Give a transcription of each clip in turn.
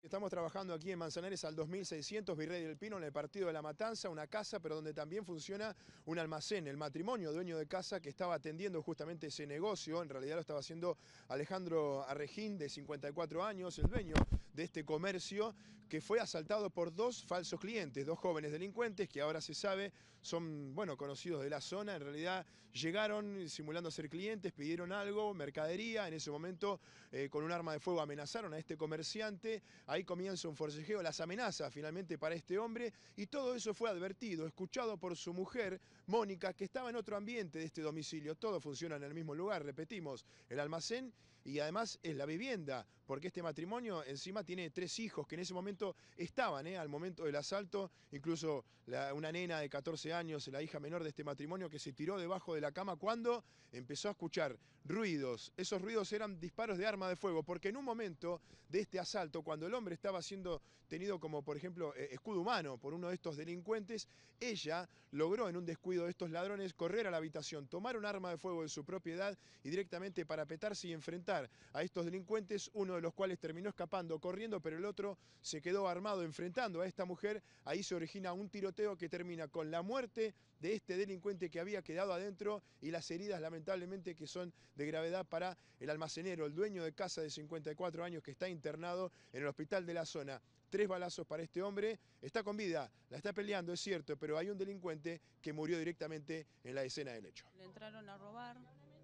Estamos trabajando aquí en Manzanares al 2600 Virrey del Pino, en el partido de La Matanza, una casa, pero donde también funciona un almacén. El matrimonio, dueño de casa, que estaba atendiendo justamente ese negocio, en realidad lo estaba haciendo Alejandro Arrejín, de 54 años, el dueño de este comercio, que fue asaltado por dos falsos clientes, dos jóvenes delincuentes que ahora se sabe son, bueno, conocidos de la zona. En realidad llegaron simulando ser clientes, pidieron algo, mercadería. En ese momento, con un arma de fuego amenazaron a este comerciante. Ahí comienza un forcejeo, las amenazas finalmente para este hombre, y todo eso fue advertido, escuchado por su mujer, Mónica, que estaba en otro ambiente de este domicilio. Todo funciona en el mismo lugar, repetimos, el almacén y además es la vivienda, porque este matrimonio encima tiene 3 hijos que en ese momento estaban, al momento del asalto, incluso una nena de 14 años, la hija menor de este matrimonio, que se tiró debajo de la cama cuando empezó a escuchar ruidos. Esos ruidos eran disparos de arma de fuego, porque en un momento de este asalto, cuando el hombre estaba siendo tenido como, por ejemplo, escudo humano por uno de estos delincuentes, ella logró en un descuido de estos ladrones correr a la habitación, tomar un arma de fuego de su propiedad y directamente parapetarse y enfrentar a estos delincuentes, uno de los cuales terminó escapando, corriendo, pero el otro se quedó armado enfrentando a esta mujer. Ahí se origina un tiroteo que termina con la muerte de este delincuente que había quedado adentro y las heridas, lamentablemente, que son de gravedad para el almacenero, el dueño de casa de 54 años que está internado en el hospital de la zona. 3 balazos para este hombre, está con vida, la está peleando, es cierto, pero hay un delincuente que murió directamente en la escena del hecho. Le entraron a robar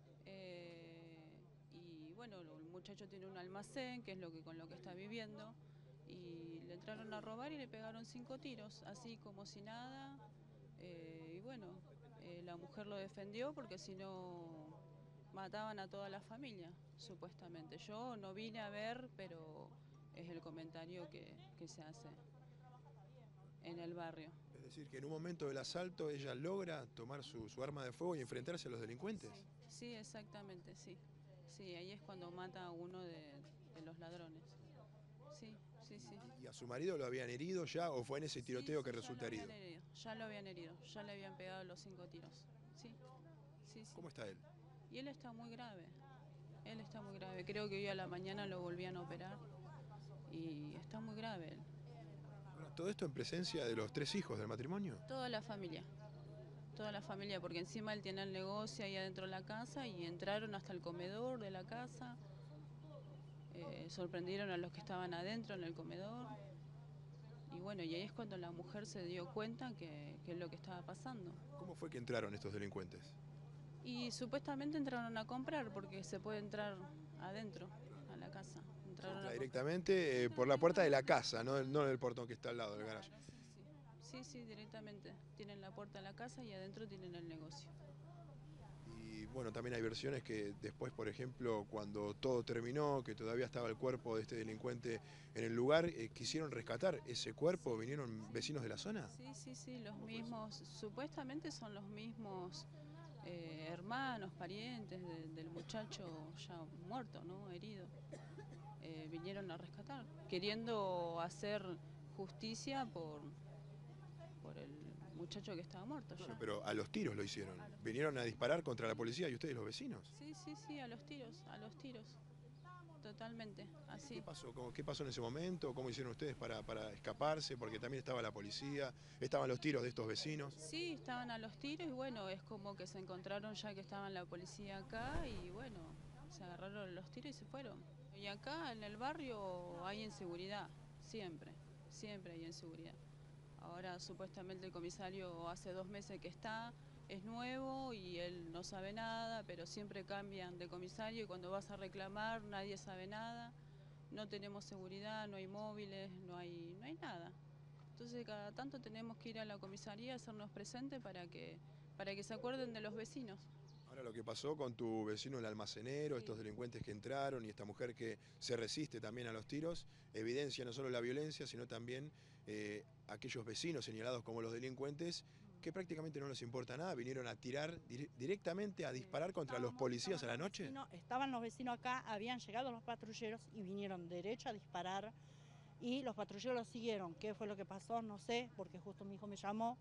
y bueno, el muchacho tiene un almacén, que es con lo que está viviendo, y le entraron a robar y le pegaron 5 tiros, así como si nada. Y bueno, la mujer lo defendió porque si no mataban a toda la familia, supuestamente. Yo no vine a ver, pero es el comentario que se hace en el barrio. Es decir, que en un momento del asalto ella logra tomar su arma de fuego y enfrentarse a los delincuentes. Sí, sí, exactamente, sí. Sí, ahí es cuando mata a uno de los ladrones. Sí, sí, sí. ¿Y a su marido lo habían herido ya o fue en ese Sí, tiroteo que sí, ya lo resulta habían herido? herido, ya lo habían herido, ya le habían pegado los 5 tiros. Sí, sí, sí. ¿Cómo está él? Y él está muy grave, él está muy grave. Creo que hoy a la mañana lo volvían a operar y está muy grave él. Ahora, todo esto en presencia de los 3 hijos del matrimonio. Toda la familia, porque encima él tiene el negocio ahí adentro de la casa y entraron hasta el comedor de la casa. Sorprendieron a los que estaban adentro en el comedor. Y bueno, y ahí es cuando la mujer se dio cuenta que es lo que estaba pasando. ¿Cómo fue que entraron estos delincuentes? Y supuestamente entraron a comprar, porque se puede entrar adentro, a la casa. Se Entraron entra a comprar. directamente por la puerta de la casa, no del portón que está al lado del garaje. Claro, sí, sí. Sí, sí, directamente. Tienen la puerta de la casa y adentro tienen el negocio. Y bueno, también hay versiones que después, por ejemplo, cuando todo terminó, que todavía estaba el cuerpo de este delincuente en el lugar, quisieron rescatar ese cuerpo, vinieron vecinos de la zona. Sí, sí, sí, los mismos, supuestamente son los mismos hermanos, parientes del muchacho ya muerto, ¿no? Herido. Vinieron a rescatar, queriendo hacer justicia por el muchacho que estaba muerto Bueno, ya. pero a los tiros lo hicieron. A los tiros. Vinieron a disparar contra la policía y ustedes, los vecinos. Sí, sí, sí, a los tiros, totalmente, ¿Y qué así. pasó? ¿Qué pasó en ese momento? ¿Cómo hicieron ustedes para escaparse? Porque también estaba la policía, estaban los tiros de estos vecinos. Sí, estaban a los tiros y bueno, es como que se encontraron ya que estaban la policía acá y bueno, se agarraron los tiros y se fueron. Y acá en el barrio hay inseguridad, siempre, siempre hay inseguridad. Ahora supuestamente el comisario hace 2 meses que está, es nuevo y él no sabe nada, pero siempre cambian de comisario y cuando vas a reclamar nadie sabe nada. No tenemos seguridad, no hay móviles, no hay nada. Entonces cada tanto tenemos que ir a la comisaría a hacernos presentes para que se acuerden de los vecinos. Ahora lo que pasó con tu vecino el almacenero, estos Sí. delincuentes que entraron y esta mujer que se resiste también a los tiros, evidencia no solo la violencia, sino también aquellos vecinos señalados como los delincuentes que prácticamente no les importa nada, vinieron a tirar directamente, a Sí. disparar contra los policías a la noche. Estaban los vecinos acá, habían llegado los patrulleros y vinieron derecho a disparar y los patrulleros los siguieron. ¿Qué fue lo que pasó? No sé, porque justo mi hijo me llamó.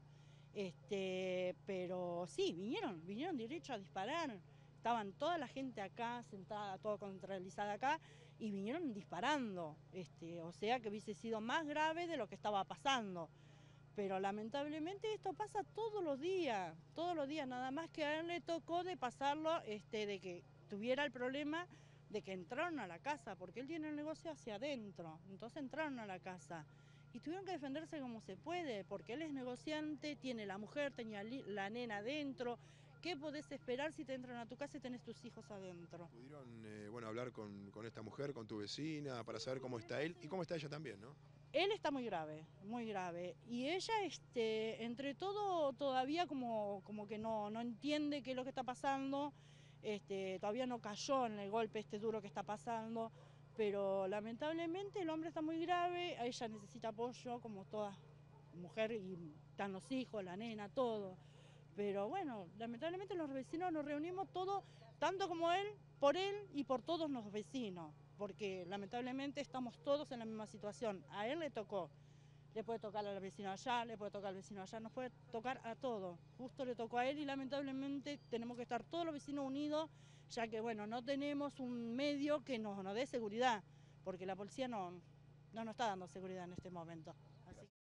Pero sí, vinieron derecho a disparar. Estaban toda la gente acá, sentada, toda contrarizada acá, y vinieron disparando, o sea que hubiese sido más grave de lo que estaba pasando. Pero lamentablemente esto pasa todos los días, nada más que a él le tocó de pasarlo, de que tuviera el problema de que entraron a la casa, porque él tiene el negocio hacia adentro, entonces entraron a la casa. Y tuvieron que defenderse como se puede, porque él es negociante, tiene la mujer, tenía la nena adentro. ¿Qué podés esperar si te entran a tu casa y tenés tus hijos adentro? ¿Pudieron hablar con esta mujer, con tu vecina, para saber cómo está él y cómo está ella también, ¿no? Él está muy grave, muy grave. Y ella, entre todo, todavía como que no entiende qué es lo que está pasando. Todavía no cayó en el golpe duro que está pasando. Pero lamentablemente el hombre está muy grave, a ella necesita apoyo, como toda mujer, y están los hijos, la nena, todo. Pero bueno, lamentablemente los vecinos nos reunimos todos, tanto como él y por todos los vecinos, porque lamentablemente estamos todos en la misma situación. A él le tocó, le puede tocar al vecino allá, le puede tocar al vecino allá, nos puede tocar a todos. Justo le tocó a él y lamentablemente tenemos que estar todos los vecinos unidos, ya que bueno, no tenemos un medio que nos dé seguridad, porque la policía no nos está dando seguridad en este momento. Así